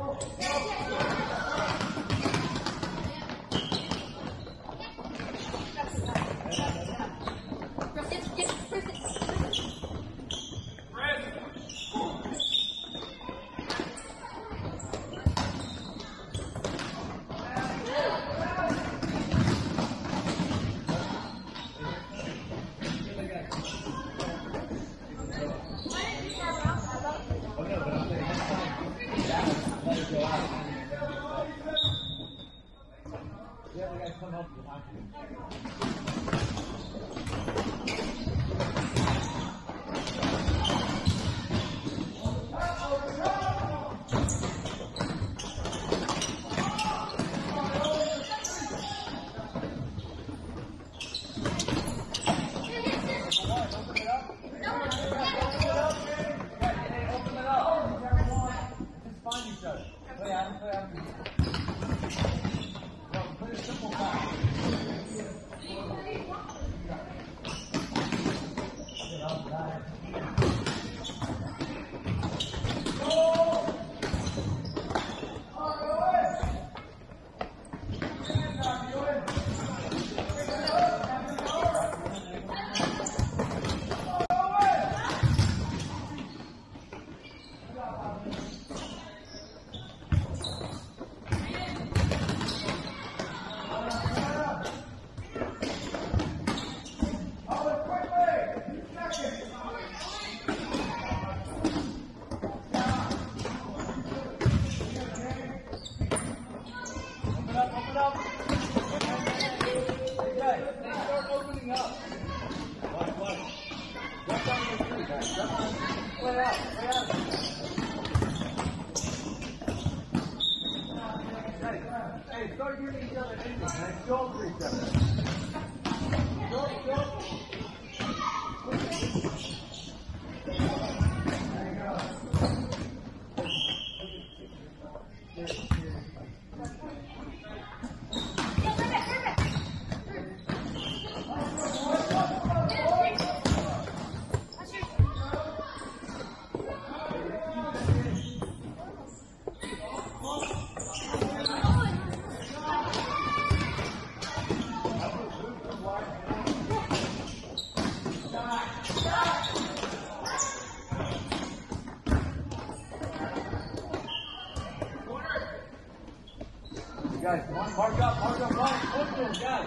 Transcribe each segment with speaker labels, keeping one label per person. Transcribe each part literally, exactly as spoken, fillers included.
Speaker 1: Guys, come on, mark up, mark up, mark, open, guys.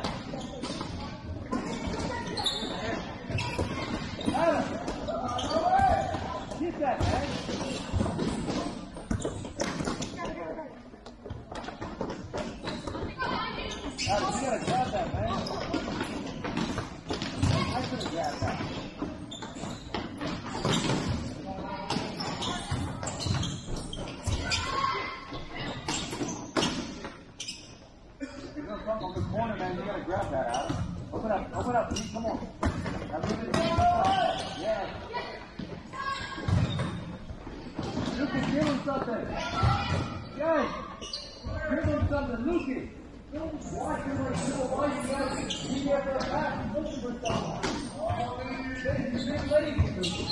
Speaker 1: Adam, get that, man. Adam, you gotta grab that, man. I should have grabbed that. On the corner, man, you gotta grab that out. Open up, open up, please, come on. Now move it. Yeah. Lucas, give him something. Guys, give him something, Lucas. Watch him with the why you guys be there for a back. Looking for someone. Oh, you've been lazy, Lucas.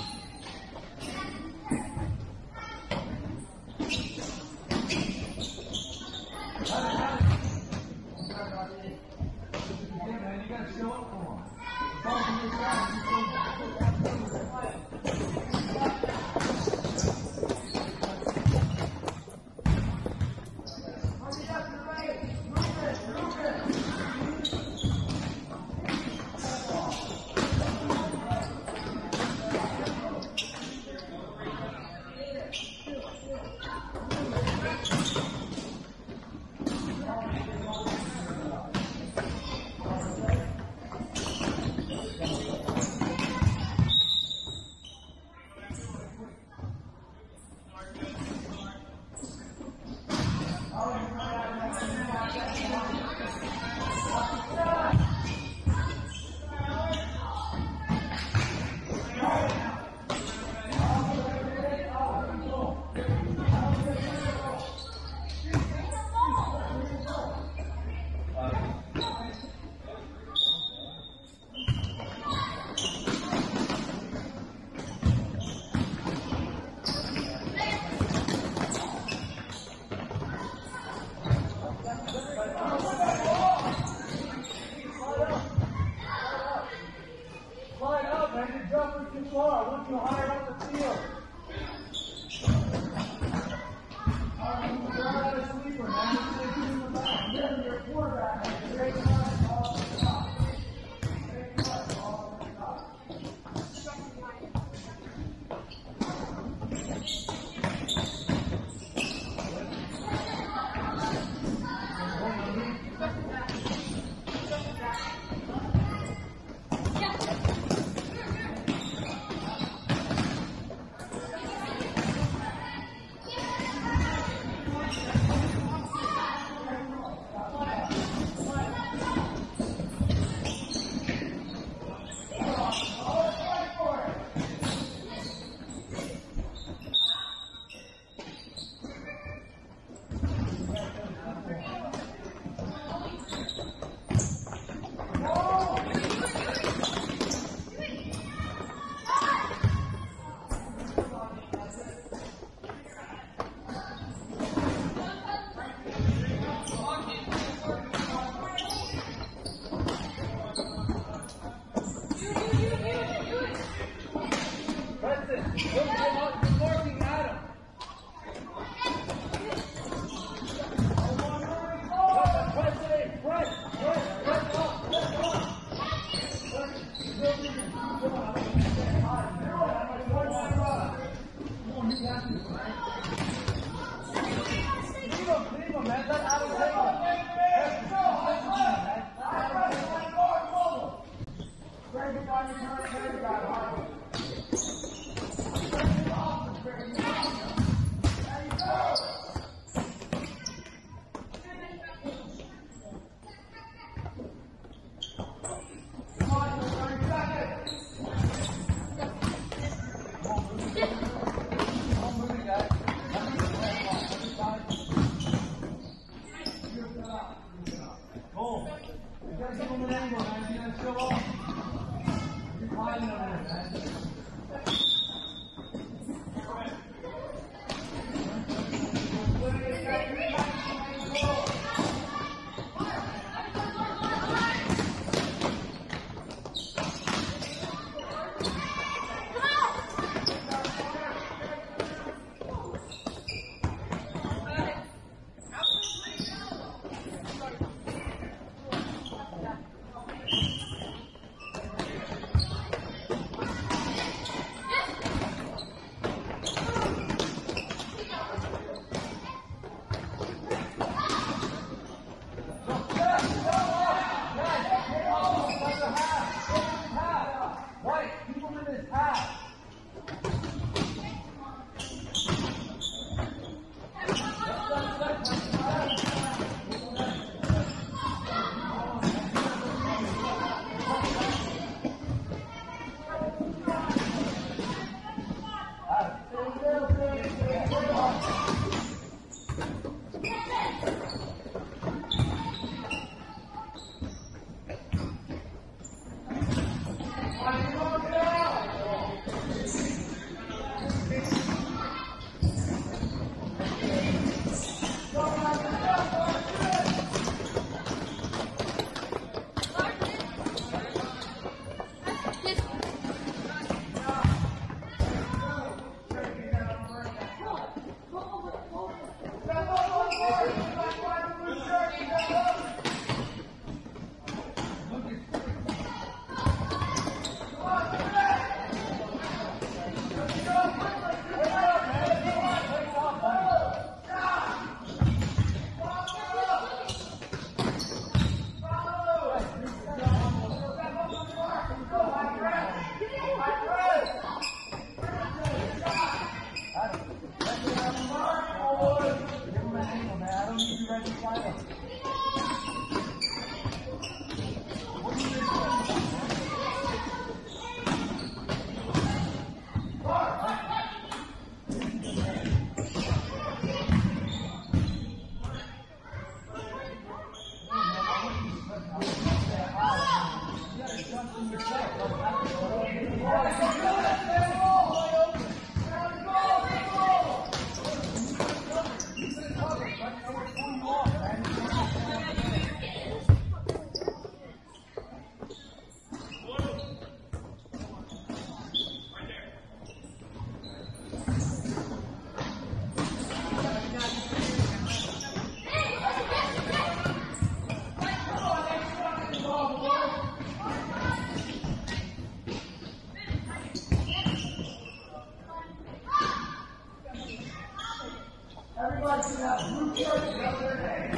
Speaker 1: him, man. Let Adam take him. Grab it by your time, grab it by your time. Everybody should have blue shirts the other day.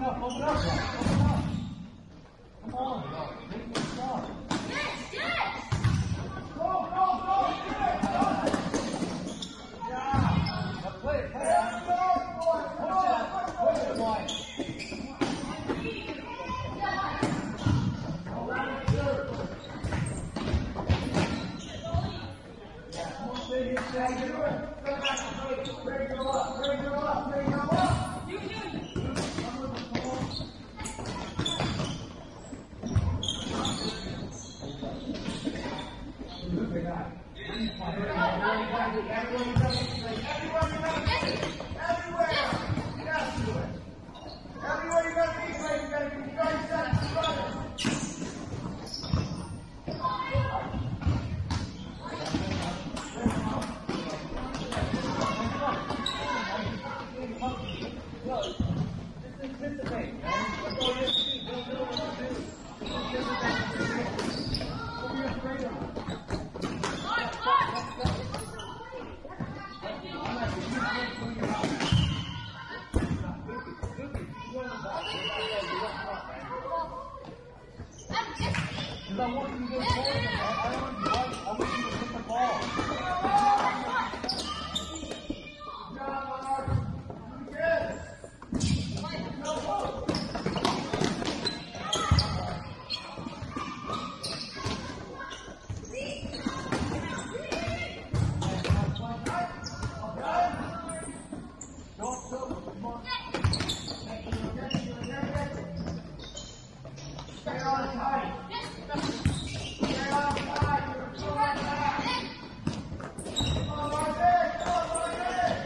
Speaker 1: up, open up, open up. Come on, make me stop.
Speaker 2: Yes, yes.
Speaker 1: Go, go, go, get it, go. Yeah. Now play it, play it. Push it, push it wide. Stay here, stay here. Go back to play. Bring it up, bring it up, bring it up.
Speaker 2: You, you.
Speaker 1: Look at that. Everywhere you got to everywhere you got to everywhere. Yes, do it. Everywhere you got to be, you got to be very set, brother. Just anticipate, man. That's all you have to do. Don't know what to do. Don't be afraid of it. Because I want you to go forward, man. I want you, I want you to hit the ball. Good job, Mark. Good. Don't go. Come on. Stay on tight. Stay on tight. Go on back. Come on, Marcus. Come on, Marcus.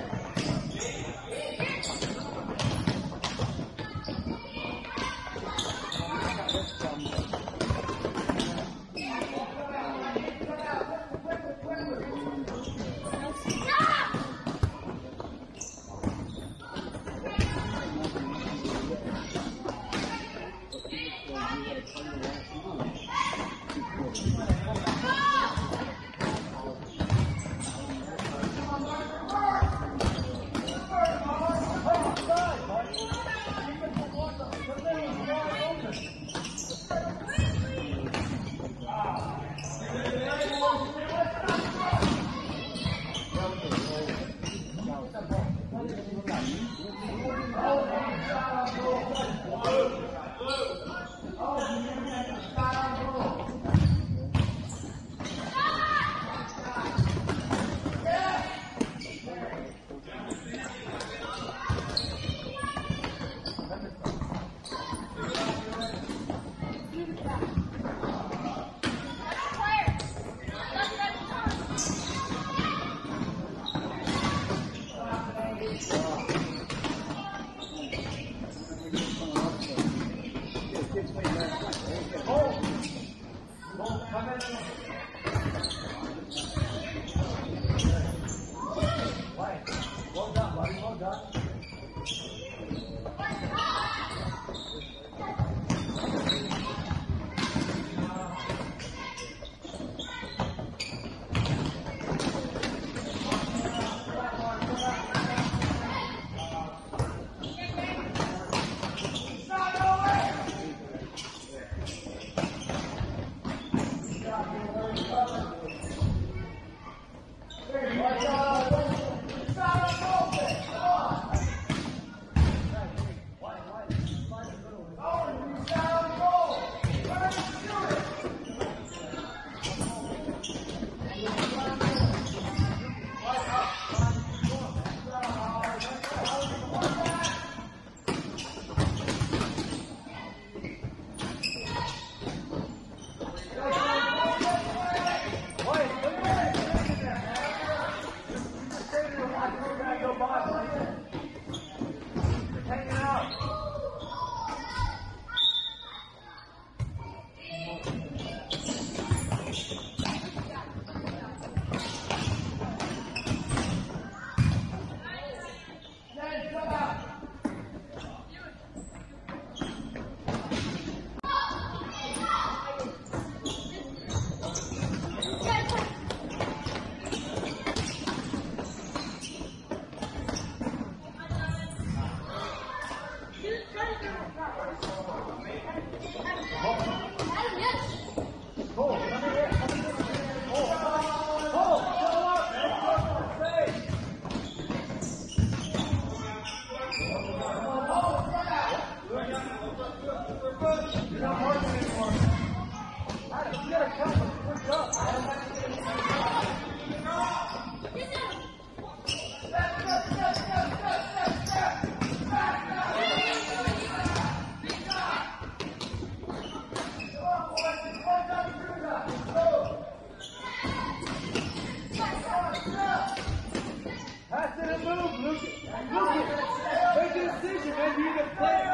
Speaker 1: Pass it and move, Lucas. Lucas, make a decision, man. You either play it.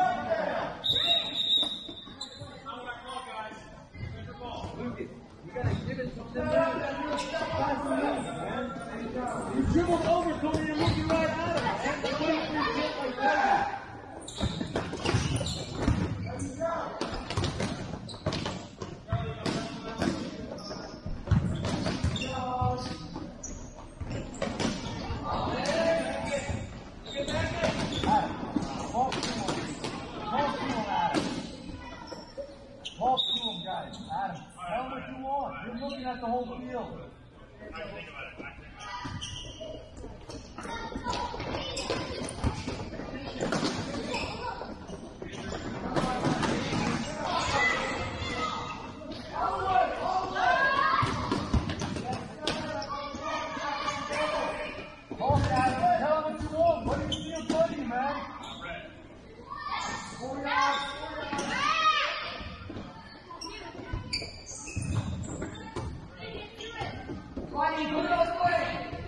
Speaker 1: Lucas, you gotta give it something new. Pass and move, man. You dribbled over somebody, you're looking right at him, man. You're waiting for your shit like that. Talk to him, guys. Adam, tell him what you want. You're looking at the whole field.
Speaker 3: I can think about it.
Speaker 1: Talk, Adam. Tell him what you want. What do you feel funny, man? Four yards. Money, go the other way.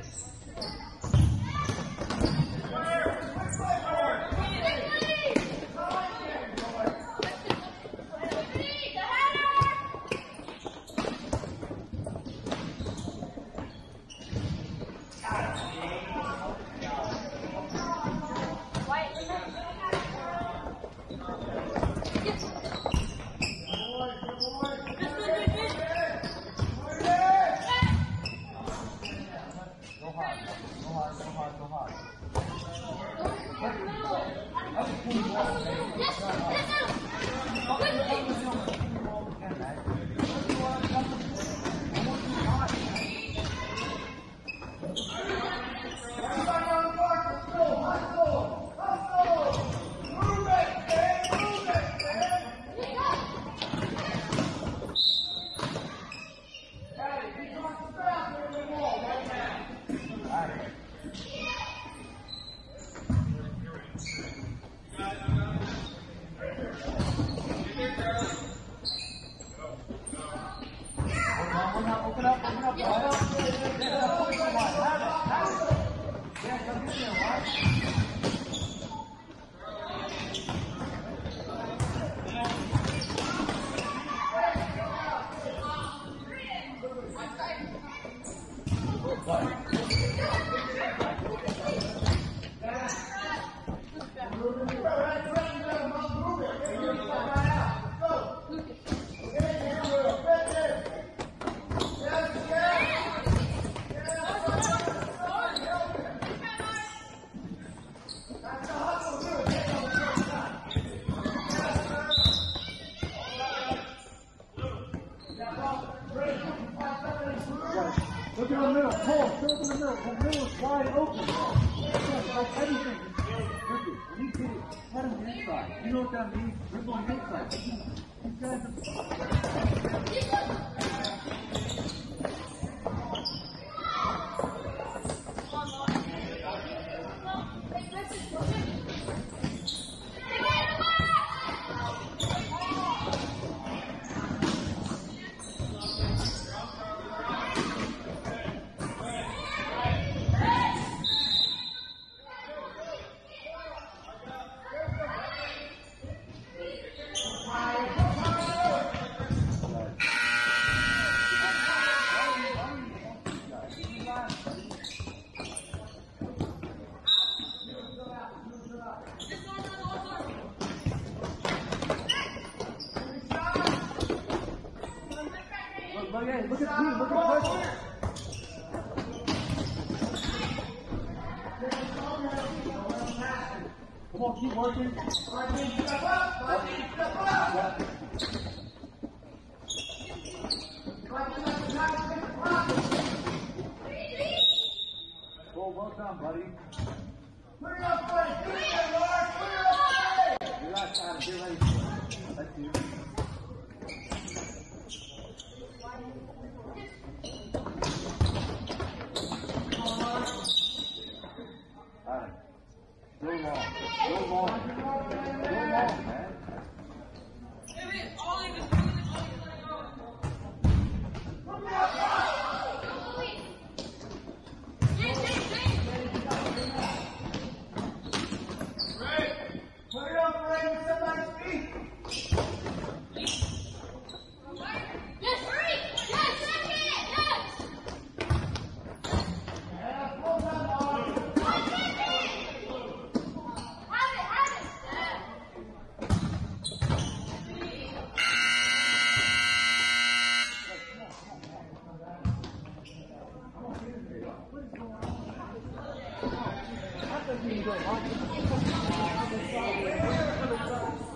Speaker 1: Open up, open up, open up. Yeah, come get there, right? Look in the middle, Paul, still in the middle. The middle is wide open. Like everything. Ricky, when you get it, head on the inside. You know what that means? We're going inside. These guys are... Look at look at the look at the Come on, keep working.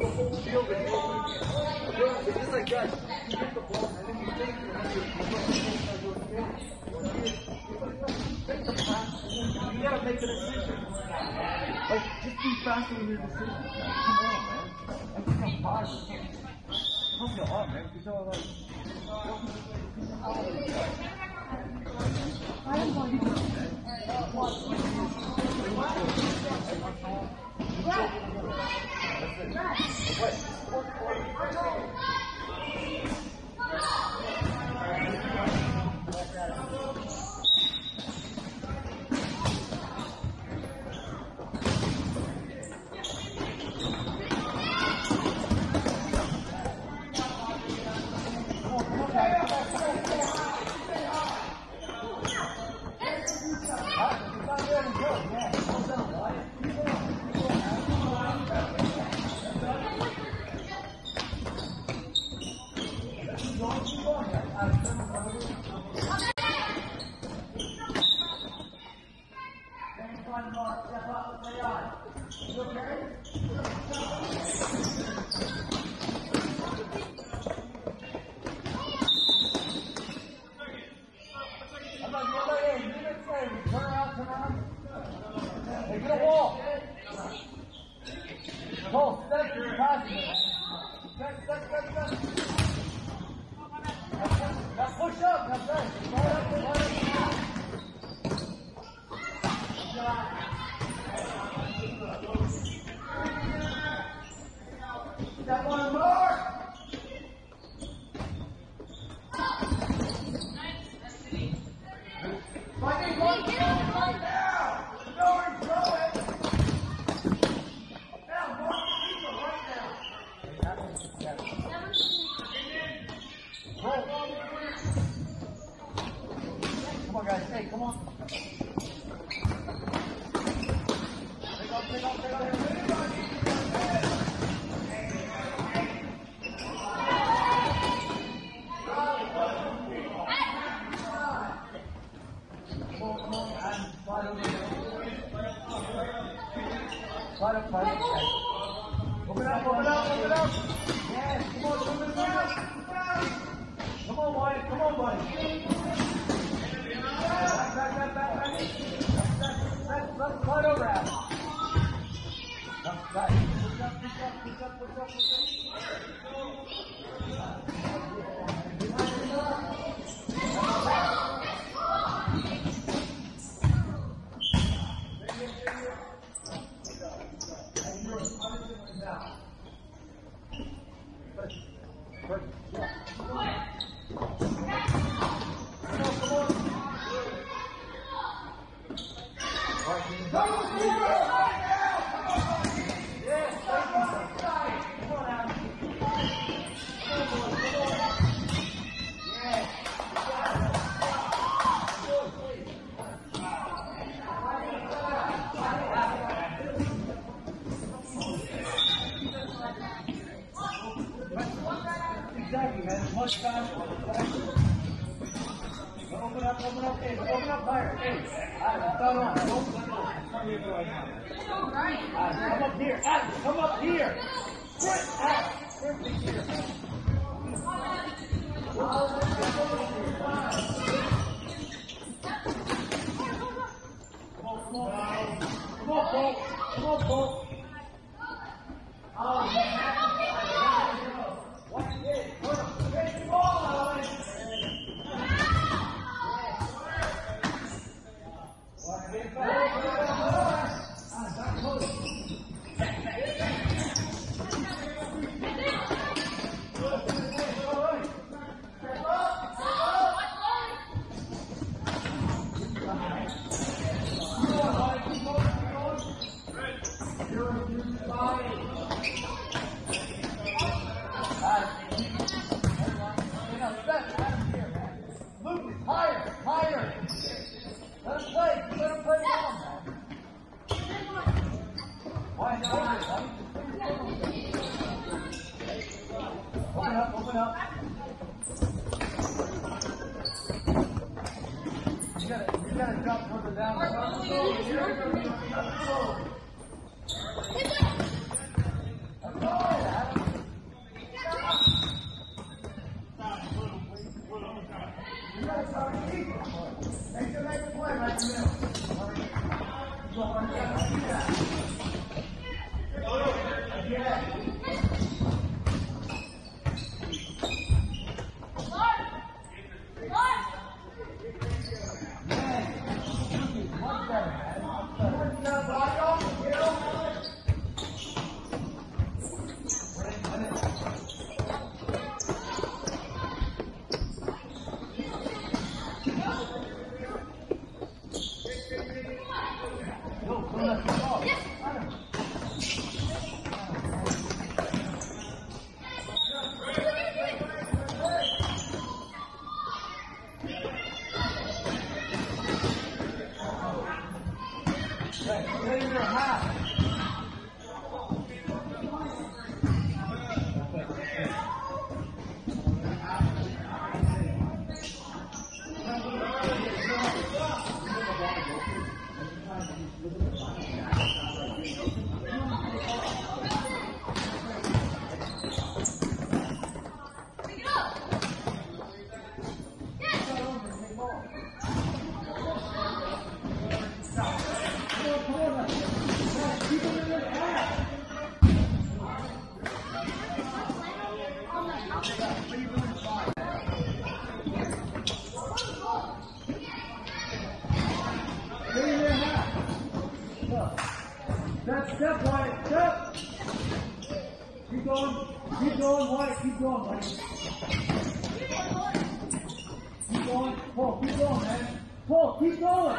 Speaker 1: the whole field is open. It's just like that. You get the ball and then you take it and you take the pass and then you gotta make a decision. Like, just be faster in your decision. Come on, man. Like, become positive. Come on, man. Because you're like, I don't want you to do that.
Speaker 2: Down.
Speaker 1: going. Keep going, White. Keep going, buddy. Keep going. Paul, keep going, man. Paul, keep going.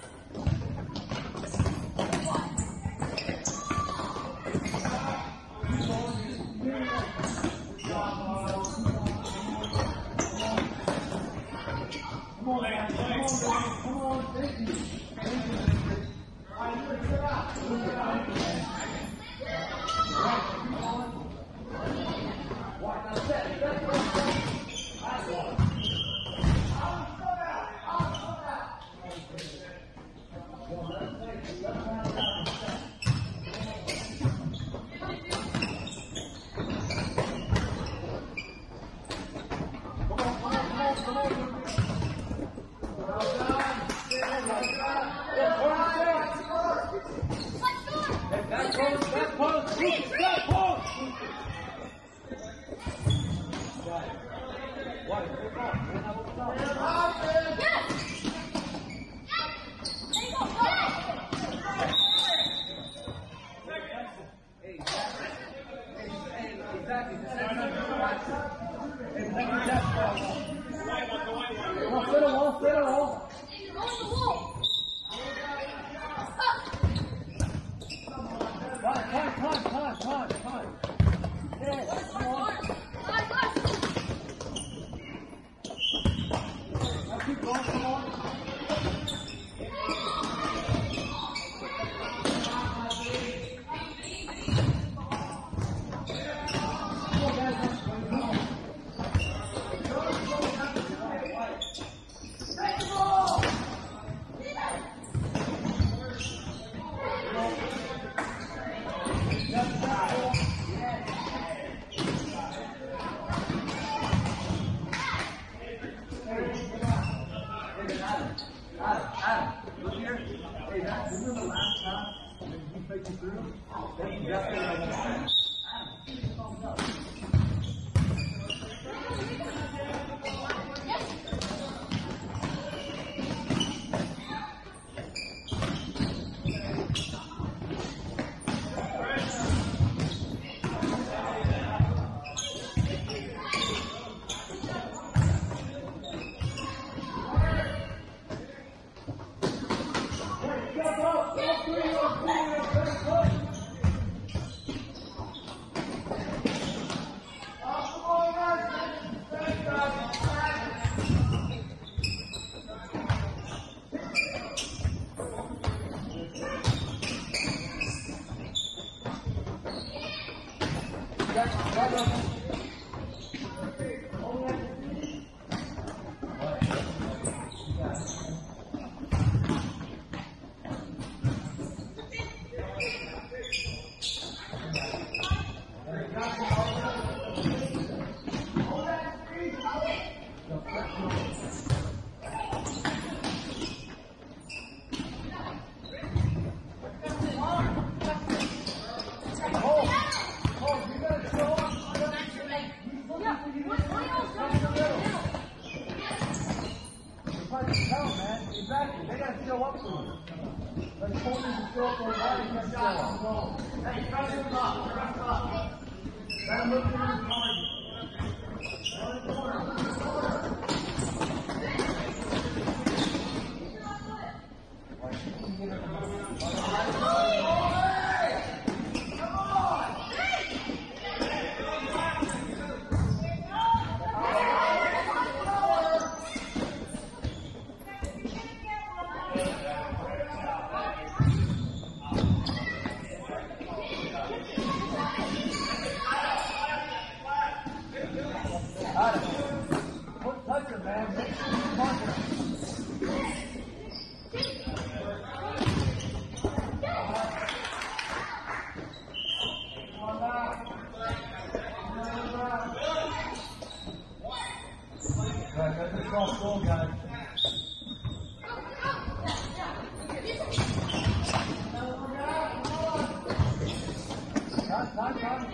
Speaker 1: Come on, man. Come on, man. Come on. Thank you. Thank you. All right, look, sit out. Look it out. Right, keep going. White, now set. Set, set, set. That's one. Out, come out. Out, come out. Well, let's take it. Let's round it out and set. Come on, come on, come on, come on. Well done. Well done. That post, that post, that post. Right. White, pick up. Pick up, pick up.
Speaker 2: Yes! There you go, go!
Speaker 1: Hey, exactly. Hey, exactly. Exactly. Come on, sit along, sit along.
Speaker 2: Go to the wall!
Speaker 1: Time, time, time, time, time, time. Yeah, come on. Now keep going, come on. Come on, guys, let's go. Come on. Take the ball! Adam, Adam, look here. Hey, that, remember the last time when he played you through? That's exactly what I want to say. Adam, give me a thumbs up. Exactly, they gotta show up to it. But the corners are still up on the body, can't show up. Hey, you gotta move up, you gotta up. Gotta move to the target. One corner, one corner. Touch it, man. Make sure you mark it. Come on back. Come on back. Right, that's a cross goal, guys. Time, time, time.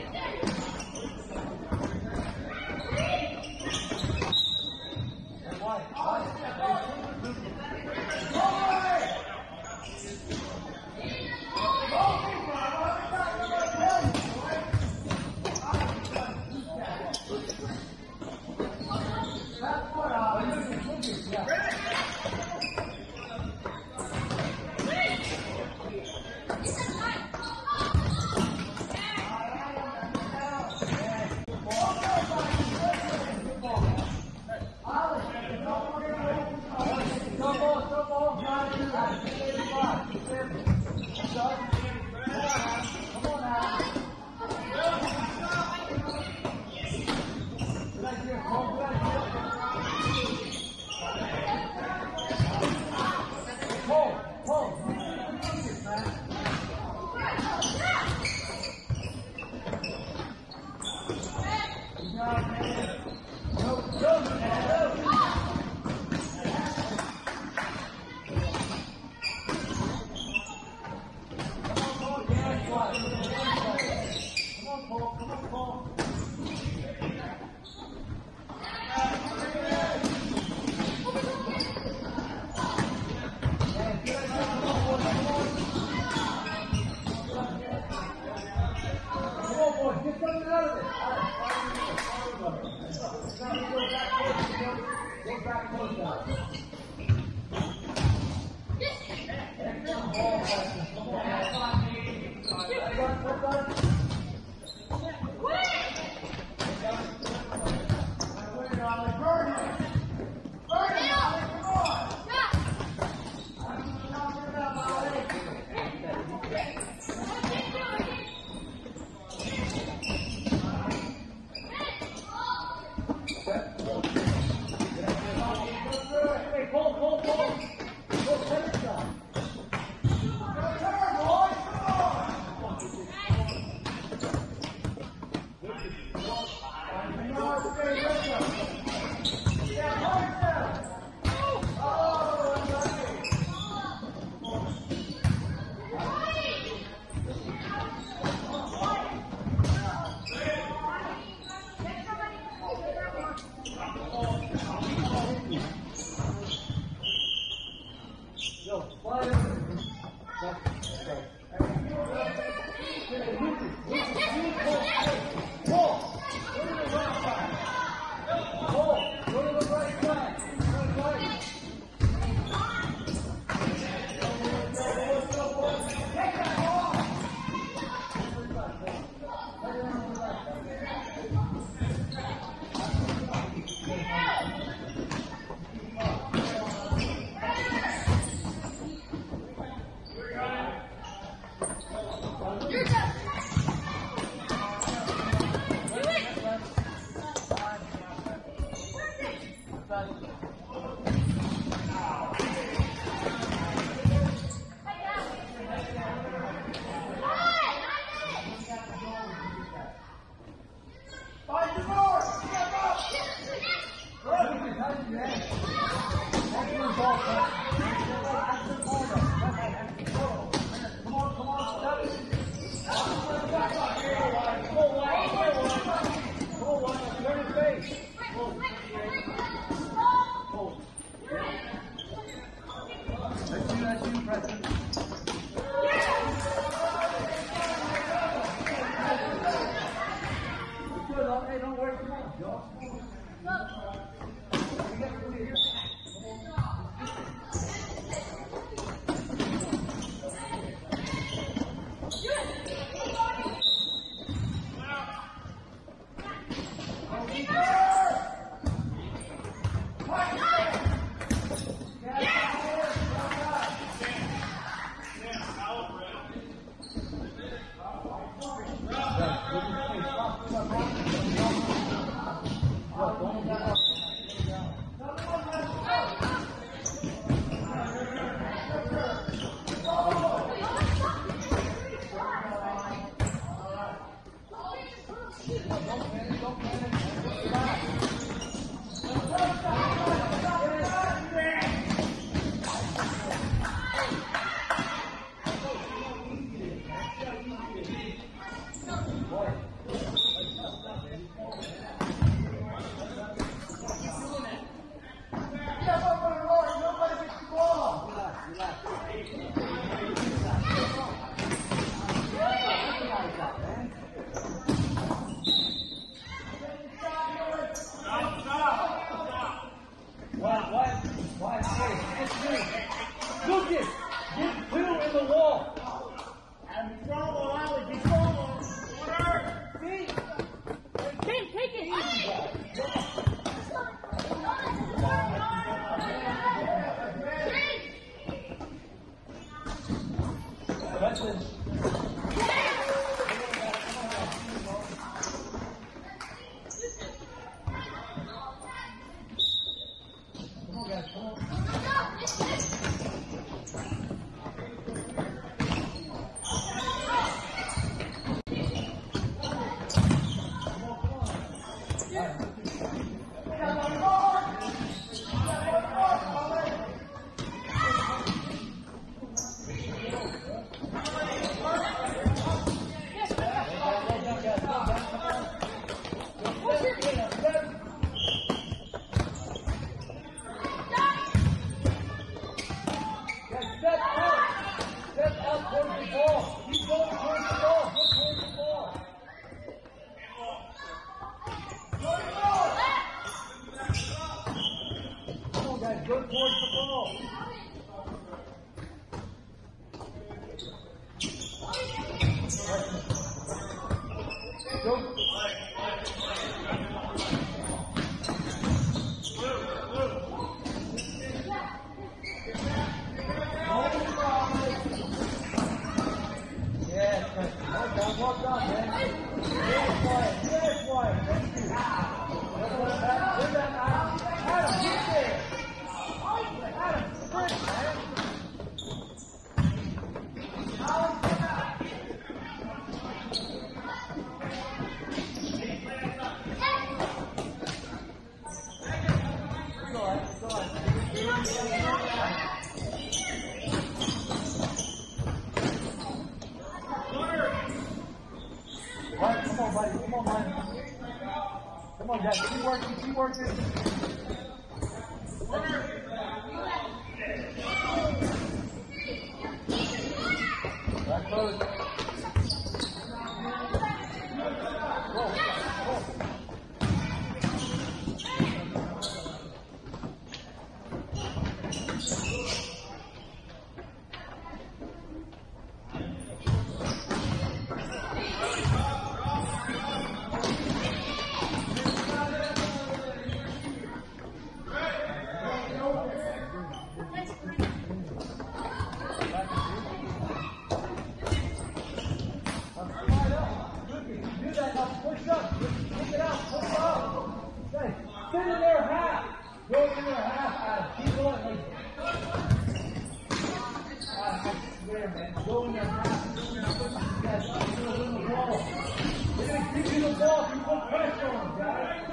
Speaker 1: Go towards the ball. Go. Yes, well done, well done, man. Yes, quiet, yes, quiet. Thank you. That's what I'm at. Do that, Adam. Adam, get there. Adam, sprint, man. Alex, get out. It's all right, it's all right. All right, come on, buddy. Come on, man. Come on, guys. Keep working. Keep working. Right, close. Go. Go. Push up. Kick it out. Push it up. Hey, sit in there half. Go in there half. Adam. Keep going. Like, I swear, man. Go in there half. Guys, I'm going to win the ball. They're going to give you the ball if you put pressure on them, guys.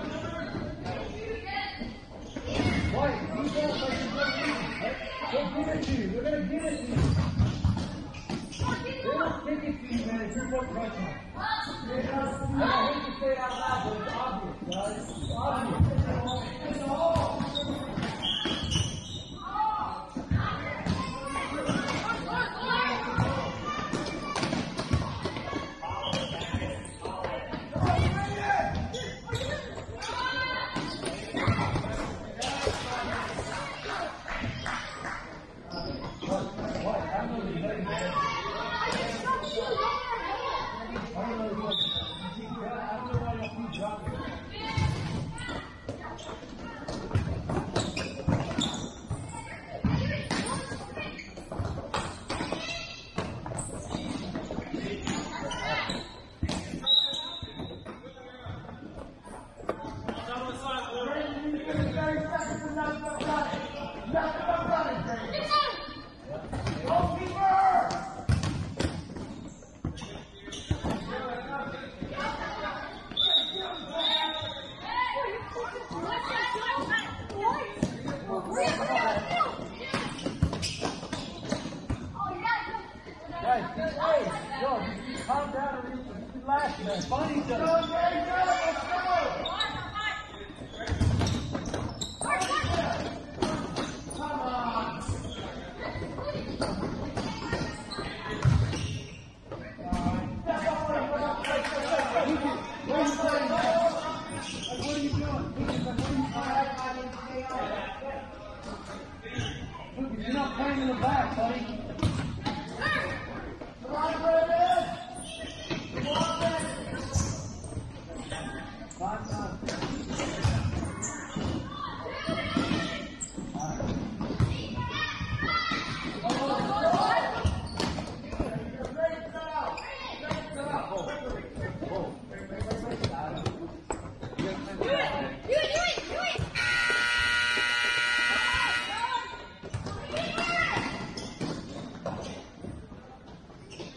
Speaker 1: Right. Keep going like you're going to lead. They'll give it to you. They're going to give it to you. They don't kick it to you, man, if you're putting pressure on them. I hate to say it out loud, but it's obvious, guys. It's obvious. It's all. Calm down and relax, man. Find each other. Go, Gary, go, let's go. Come on. What are you playing, man? What are you doing? You're not playing in the back, buddy. Come on, Brandon. Come on, Brandon. Five times.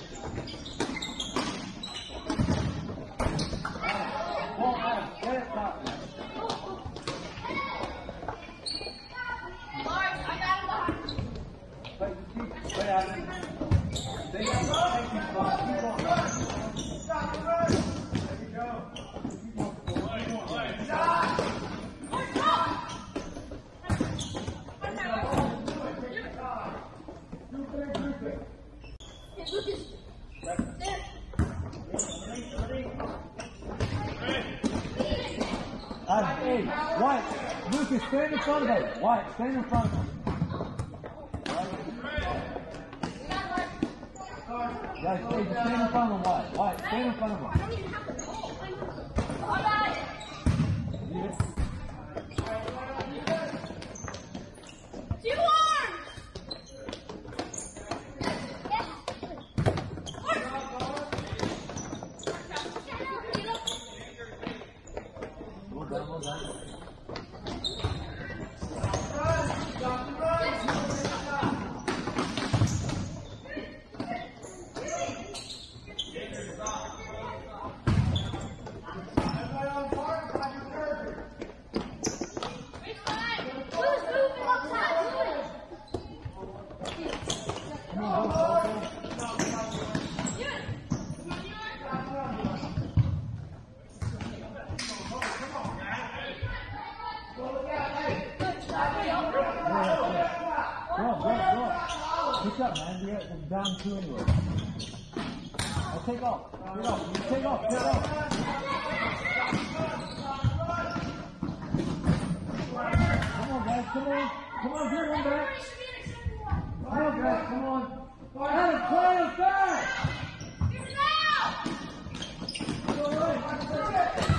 Speaker 1: Get it, That's eight. White. Lucas, stand in front of him. White, stand in front of him. Guys, hey, just stand in front of him, White. White, stand in front of him. Leave it.
Speaker 2: Two arms!
Speaker 1: Well done, well done. Go on, go on, go on. Pick up, man. You're down two anyway. I'll take off. Get off. You take off. Get off. Come on, guys. Come on. Come on, get one back. Come on, guys. Come on. Adam, play it back. All right.